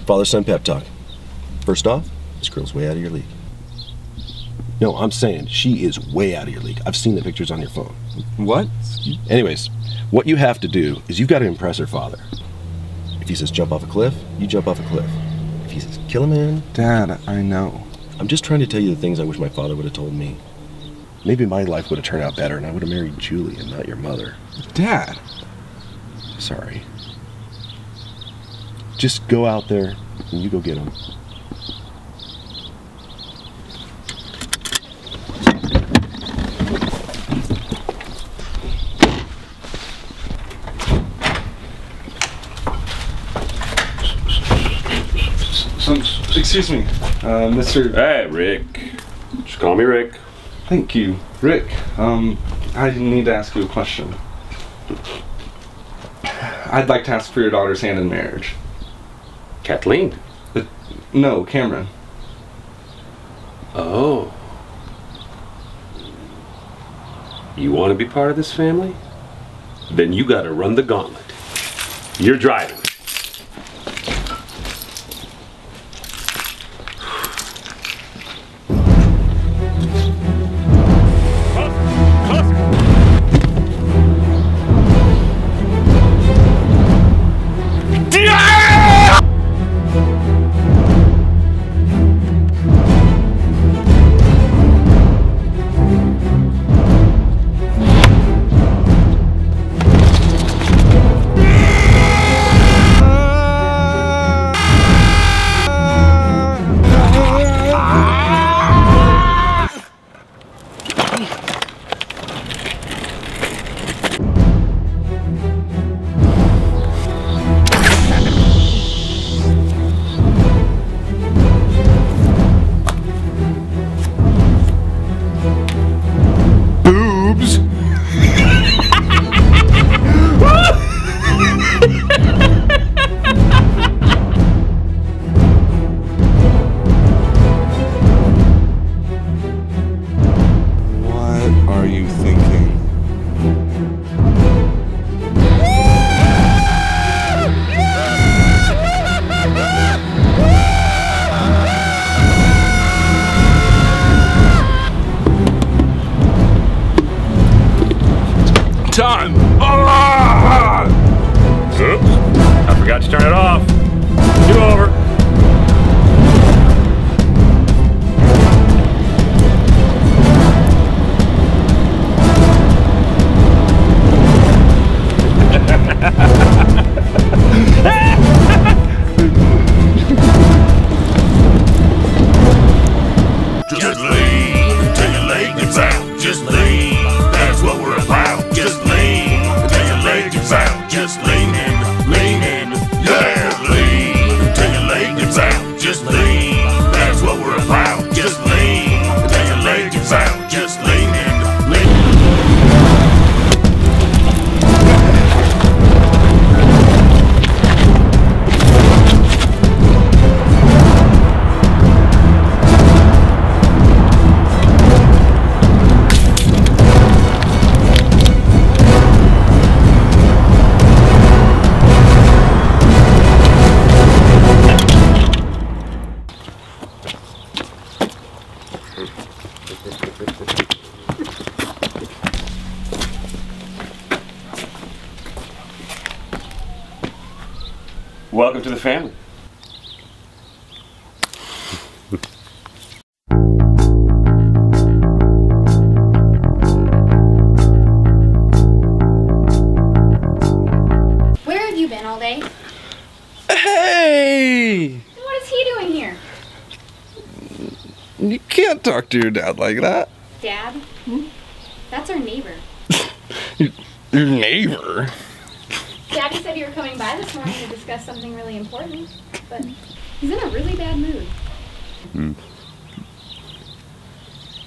Father-son pep talk. First off, this girl's way out of your league. No, I'm saying she is way out of your league. I've seen the pictures on your phone. What? Anyways, what you have to do is you've got to impress her father. If he says jump off a cliff, you jump off a cliff. If he says kill a man... Dad, I know. I'm just trying to tell you the things I wish my father would have told me. Maybe my life would have turned out better and I would have married Julie and not your mother. Dad! Sorry. Just go out there and you go get him. Excuse me, Mr. Hey, Rick. Just call me Rick. Thank you. Rick, I need to ask you a question. I'd like to ask for your daughter's hand in marriage. Kathleen? No, Cameron. Oh. You want to be part of this family? Then you gotta run the gauntlet. You're driving. Time! Ah! Oops, I forgot to turn it off. Do over. Just lean till your leg gets out. Just lean, that's what we're about. Just lean till your leg gets out. Just lean in, yeah. Lean till your leg gets out. Just lean, that's what we're about. Just lean till your leg gets out. Just lean in, Welcome to the family. Where have you been all day? Hey! What is he doing here? You can't talk to your dad like that. Dad? That's our neighbor. Your neighbor? Daddy said you were coming by this morning to discuss something really important, but he's in a really bad mood.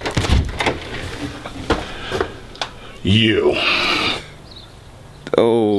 you. Oh.